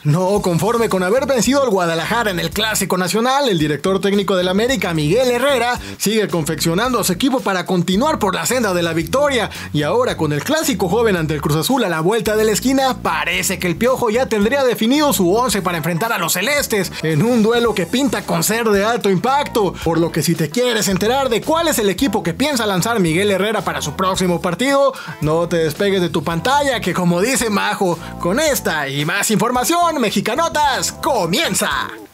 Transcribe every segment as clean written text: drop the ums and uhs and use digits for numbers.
No conforme con haber vencido al Guadalajara en el Clásico Nacional, el director técnico del América, Miguel Herrera, sigue confeccionando a su equipo para continuar por la senda de la victoria. Y ahora, con el clásico joven ante el Cruz Azul a la vuelta de la esquina, parece que el Piojo ya tendría definido su 11 para enfrentar a los celestes en un duelo que pinta con ser de alto impacto. Por lo que si te quieres enterar de cuál es el equipo que piensa lanzar Miguel Herrera para su próximo partido, no te despegues de tu pantalla, que como dice Majo, con esta y más información, Mexicanotas comienza.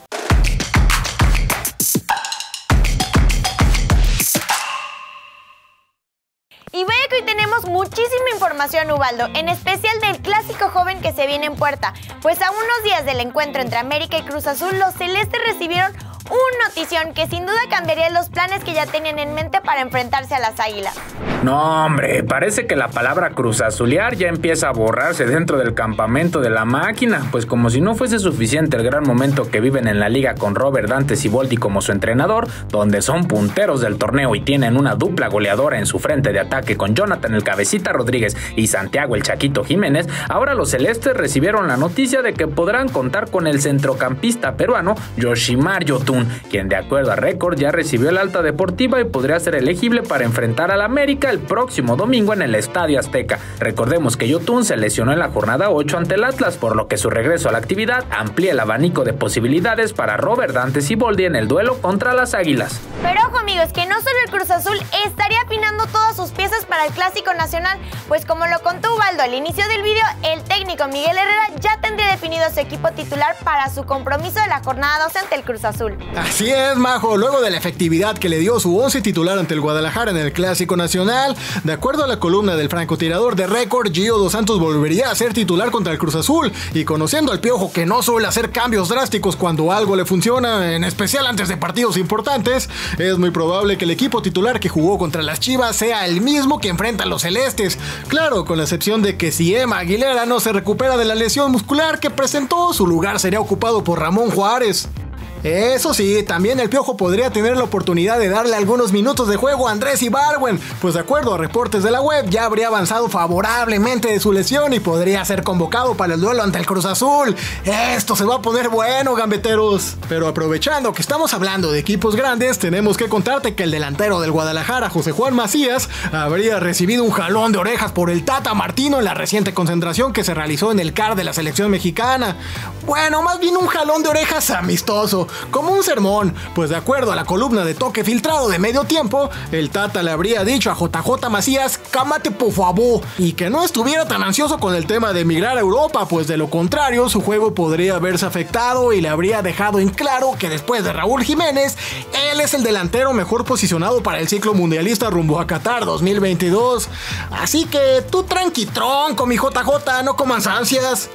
Y vaya que hoy tenemos muchísima información, Ubaldo, en especial del clásico joven que se viene en puerta, pues a unos días del encuentro entre América y Cruz Azul, los celestes recibieron un notición que sin duda cambiaría los planes que ya tenían en mente para enfrentarse a las Águilas. No, hombre, parece que la palabra cruzazulear ya empieza a borrarse dentro del campamento de la máquina, pues como si no fuese suficiente el gran momento que viven en la liga con Robert Dante Siboldi como su entrenador, donde son punteros del torneo y tienen una dupla goleadora en su frente de ataque con Jonathan el Cabecita Rodríguez y Santiago el Chaquito Jiménez. Ahora los celestes recibieron la noticia de que podrán contar con el centrocampista peruano Yoshimar Yotun, quien de acuerdo a Record ya recibió el alta deportiva y podría ser elegible para enfrentar al América el próximo domingo en el Estadio Azteca. Recordemos que Yotun se lesionó en la jornada 8 ante el Atlas, por lo que su regreso a la actividad amplía el abanico de posibilidades para Robert Dante Siboldi en el duelo contra las Águilas. Pero ojo, amigos, que no solo el Cruz Azul estaría afinando todas sus piezas para el Clásico Nacional, pues como lo contó Ubaldo al inicio del video, el técnico Miguel Herrera ya tendría definido su equipo titular para su compromiso de la jornada 12 ante el Cruz Azul. Así es, Majo, luego de la efectividad que le dio su 11 titular ante el Guadalajara en el Clásico Nacional, de acuerdo a la columna del francotirador de Record, Gio dos Santos volvería a ser titular contra el Cruz Azul, y conociendo al Piojo que no suele hacer cambios drásticos cuando algo le funciona, en especial antes de partidos importantes, es muy probable que el equipo titular que jugó contra las Chivas sea el mismo que enfrenta a los celestes. Claro, con la excepción de que si Emma Aguilera no se recupera de la lesión muscular que presentó, su lugar sería ocupado por Ramón Juárez. Eso sí, también el Piojo podría tener la oportunidad de darle algunos minutos de juego a Andrés Ibargüen, pues de acuerdo a reportes de la web ya habría avanzado favorablemente de su lesión y podría ser convocado para el duelo ante el Cruz Azul. Esto se va a poner bueno, gambeteros. Pero aprovechando que estamos hablando de equipos grandes, tenemos que contarte que el delantero del Guadalajara, José Juan Macías, habría recibido un jalón de orejas por el Tata Martino en la reciente concentración que se realizó en el CAR de la selección mexicana. Bueno, más bien un jalón de orejas amistoso, como un sermón, pues de acuerdo a la columna de Toque Filtrado de Medio Tiempo, el Tata le habría dicho a JJ Macías, cámate por favor, y que no estuviera tan ansioso con el tema de emigrar a Europa, pues de lo contrario su juego podría verse afectado, y le habría dejado en claro que después de Raúl Jiménez, él es el delantero mejor posicionado para el ciclo mundialista rumbo a Qatar 2022. Así que tú tranqui tronco, mi JJ, no comas ansias.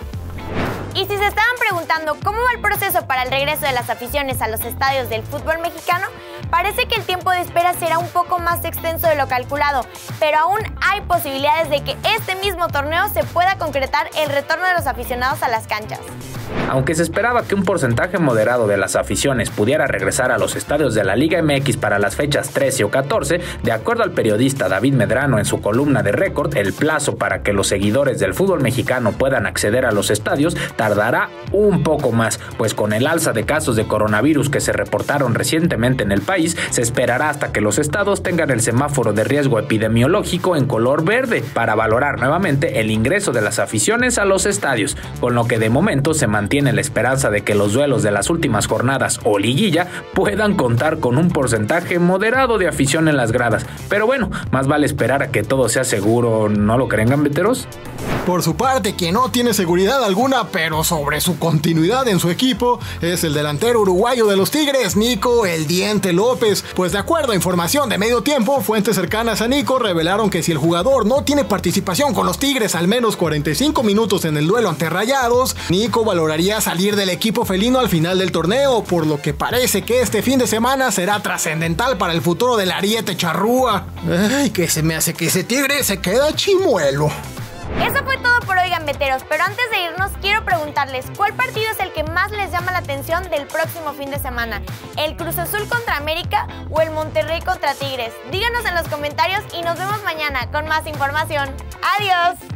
Y si se estaban preguntando cómo va el proceso para el regreso de las aficiones a los estadios del fútbol mexicano, parece que el tiempo de espera será un poco más extenso de lo calculado, pero aún hay posibilidades de que este mismo torneo se pueda concretar el retorno de los aficionados a las canchas. Aunque se esperaba que un porcentaje moderado de las aficiones pudiera regresar a los estadios de la Liga MX para las fechas 13 o 14, de acuerdo al periodista David Medrano en su columna de Record, el plazo para que los seguidores del fútbol mexicano puedan acceder a los estadios tardará un poco más, pues con el alza de casos de coronavirus que se reportaron recientemente en el país, se esperará hasta que los estados tengan el semáforo de riesgo epidemiológico en color verde para valorar nuevamente el ingreso de las aficiones a los estadios, con lo que de momento se mantiene la esperanza de que los duelos de las últimas jornadas o liguilla puedan contar con un porcentaje moderado de afición en las gradas. Pero bueno, más vale esperar a que todo sea seguro, ¿no lo creen, gambeteros? Por su parte, quien no tiene seguridad alguna, pero sobre su continuidad en su equipo, es el delantero uruguayo de los Tigres, Nico El Diente López. Pues de acuerdo a información de Medio Tiempo, fuentes cercanas a Nico revelaron que si el jugador no tiene participación con los Tigres al menos 45 minutos en el duelo ante Rayados, Nico valoraría salir del equipo felino al final del torneo, por lo que parece que este fin de semana será trascendental para el futuro del Ariete Charrúa. Ay, que se me hace que ese Tigre se queda chimuelo. Eso fue todo por hoy, gambeteros, pero antes de irnos quiero preguntarles ¿cuál partido es el que más les llama la atención del próximo fin de semana? ¿El Cruz Azul contra América o el Monterrey contra Tigres? Díganos en los comentarios y nos vemos mañana con más información. ¡Adiós!